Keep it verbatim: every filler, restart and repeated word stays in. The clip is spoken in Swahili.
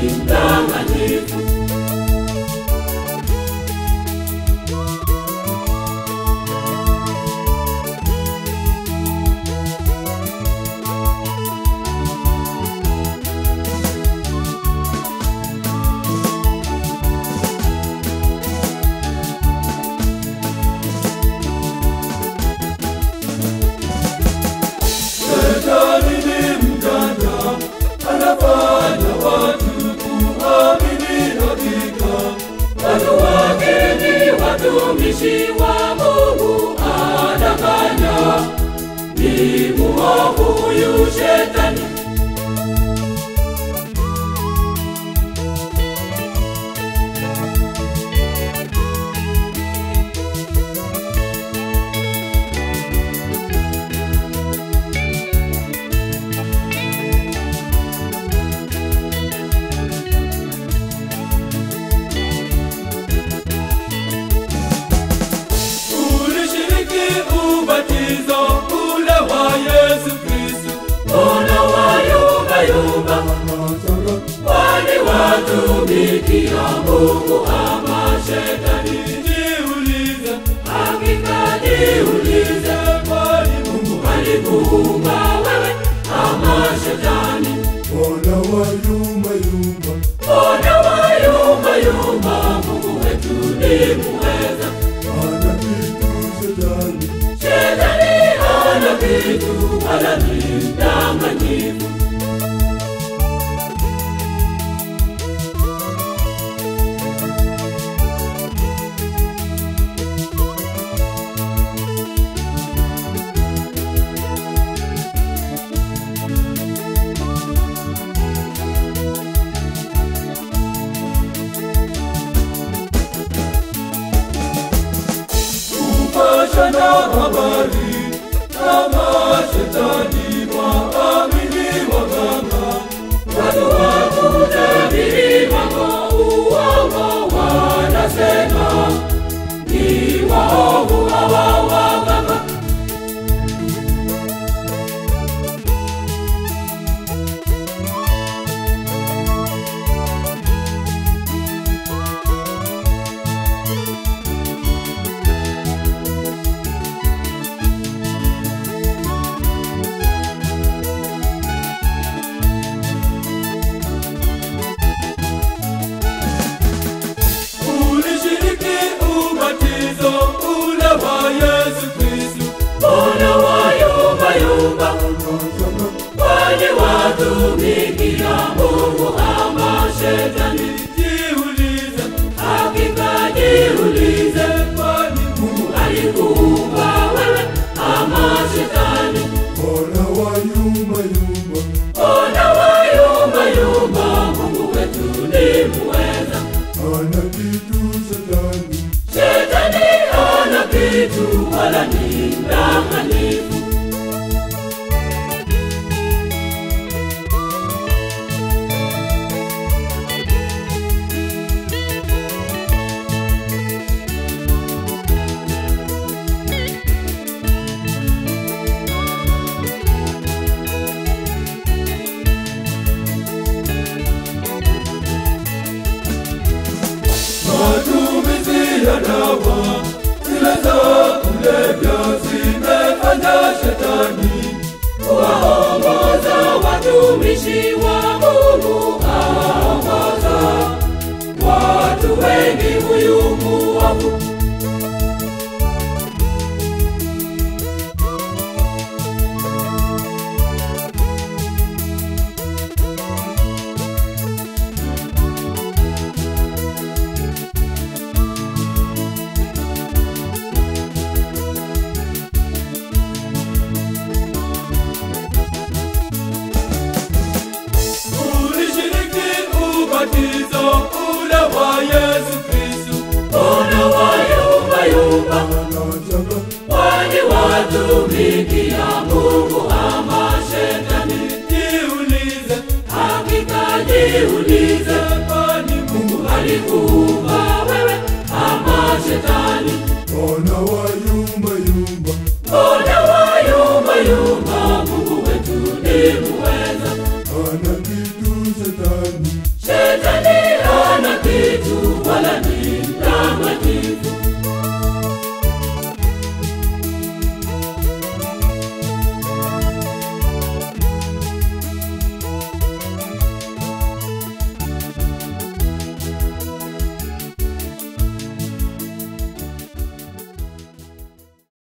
ni mdanganyifu. Shetani ni mjanja, anafanya watu kuamini hakika. Watu wake ni watumishi wa Mungu, anadanganya. Ni muovu huyu Shetani. Mbona wayubayuba, wani watumikia Mungu ama Shetani? Jiulize, hakika jiulize, kwani Mungu alikuumba wewe ama Shetani? Mbona wayubayuba, Mbona wayubayuba, Mungu wetu ni muweza. hana kitu Shetani. Shetani hana kitu, wala ni mdanganyifu. Kupasha na habari kama Shetani, waamini waganga. Watu wa kutabiri mambo uongo wanasema, ni waovu hawa waganga. Ulishiriki ubatizo ule wa Yesu Kristo. Mbona wayubayuba, wani watumikia Mungu ama Shetani? Jiulize, Hakika jiulize, kwani Mungu alikuumba wewe ama Shetani? Mbona wayubayuba, Mbona wayubayuba, Mungu wetu ni muweza. hana kitu Shetani. Shetani hana kitu, wala ni mdanganyifu. Matumizi ya dawa zile za kulevya zimefanya Shetani Waongoza watumishi wa Mungu, aongoza watu wengi huyu muovu. ubatizo ule wa Yesu Kristo. Mbona wayubayuba, wani watumikia Mungu ama Shetani? Jiulize, hakika jiulize, kwani Mungu alikuumba wewe ama Shetani? mbona wayubayuba, mbona wayubayuba, Mungu wetu ni muweza. ana